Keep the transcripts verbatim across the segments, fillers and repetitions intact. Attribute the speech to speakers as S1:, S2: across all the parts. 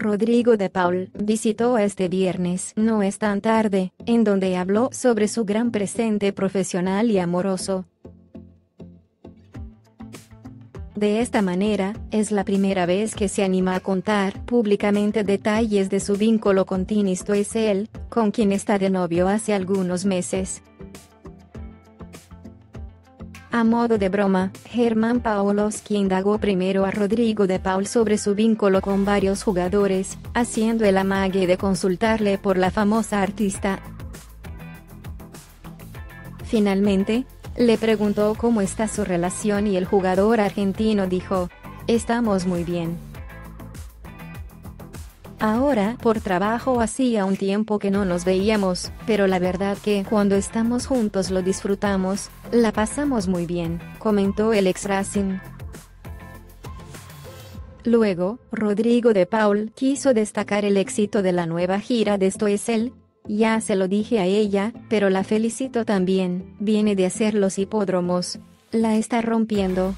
S1: Rodrigo de Paul, visitó este viernes No es tan tarde, en donde habló sobre su gran presente profesional y amoroso. De esta manera, es la primera vez que se anima a contar públicamente detalles de su vínculo con Tini Stoessel, con quien está de novio hace algunos meses. A modo de broma, Germán Pawlowski indagó primero a Rodrigo de Paul sobre su vínculo con varios jugadores, haciendo el amague de consultarle por la famosa artista. Finalmente, le preguntó cómo está su relación y el jugador argentino dijo: "Estamos muy bien. Ahora, por trabajo hacía un tiempo que no nos veíamos, pero la verdad que cuando estamos juntos lo disfrutamos, la pasamos muy bien", comentó el ex Racing. Luego, Rodrigo de Paul quiso destacar el éxito de la nueva gira de Stoessel. "Ya se lo dije a ella, pero la felicito también, viene de hacer los hipódromos. La está rompiendo.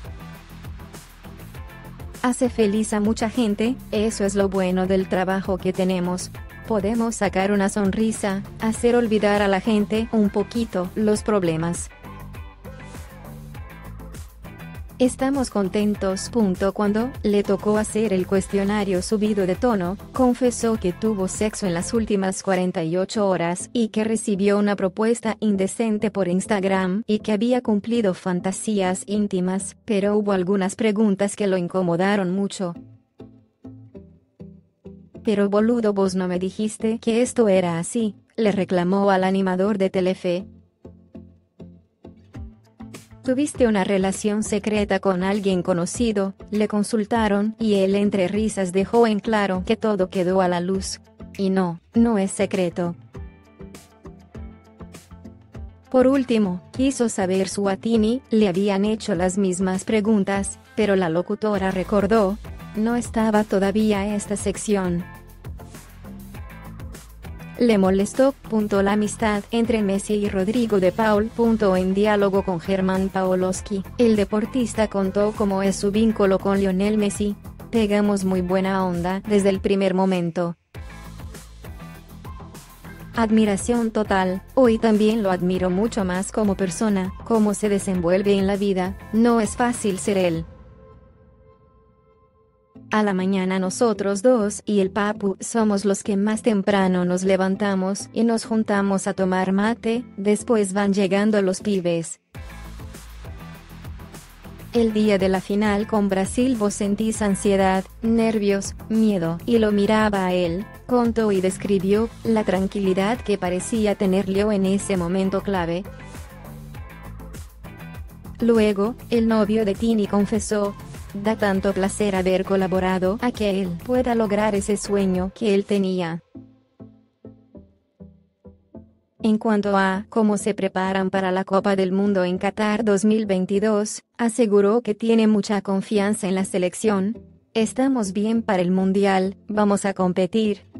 S1: Hace feliz a mucha gente, eso es lo bueno del trabajo que tenemos. Podemos sacar una sonrisa, hacer olvidar a la gente un poquito los problemas. Estamos contentos". Cuando le tocó hacer el cuestionario subido de tono, confesó que tuvo sexo en las últimas cuarenta y ocho horas y que recibió una propuesta indecente por Instagram y que había cumplido fantasías íntimas, pero hubo algunas preguntas que lo incomodaron mucho. "Pero boludo, vos no me dijiste que esto era así", le reclamó al animador de Telefe. "¿Tuviste una relación secreta con alguien conocido?", le consultaron, y él entre risas dejó en claro que todo quedó a la luz. "Y no, no es secreto". Por último, quiso saber si a Tini le habían hecho las mismas preguntas, pero la locutora recordó: "No estaba todavía esta sección". Le molestó. La amistad entre Messi y Rodrigo de Paul. En diálogo con Germán Pawlowski, el deportista contó cómo es su vínculo con Lionel Messi: "Pegamos muy buena onda desde el primer momento. Admiración total, hoy también lo admiro mucho más como persona, cómo se desenvuelve en la vida, no es fácil ser él. A la mañana nosotros dos y el Papu somos los que más temprano nos levantamos y nos juntamos a tomar mate, después van llegando los pibes. El día de la final con Brasil vos sentís ansiedad, nervios, miedo, y lo miraba a él", contó y describió la tranquilidad que parecía tener Leo en ese momento clave. Luego, el novio de Tini confesó: "Da tanto placer haber colaborado a que él pueda lograr ese sueño que él tenía". En cuanto a cómo se preparan para la Copa del Mundo en Qatar dos mil veintidós, aseguró que tiene mucha confianza en la selección: "Estamos bien para el Mundial, vamos a competir,